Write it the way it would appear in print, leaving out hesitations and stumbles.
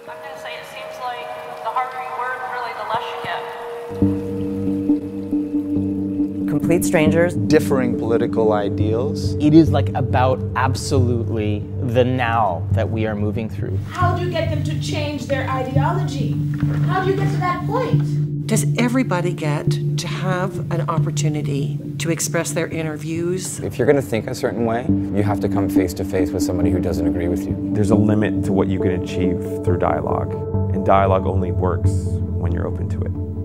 I'm going to say it seems like the harder you work, really, the less you get. Complete strangers. Differing political ideals. It is like about absolutely the now that we are moving through. How do you get them to change their ideology? How do you get to that point? Does everybody get to have an opportunity to express their inner views? If you're going to think a certain way, you have to come face to face with somebody who doesn't agree with you. There's a limit to what you can achieve through dialogue, and dialogue only works when you're open to it.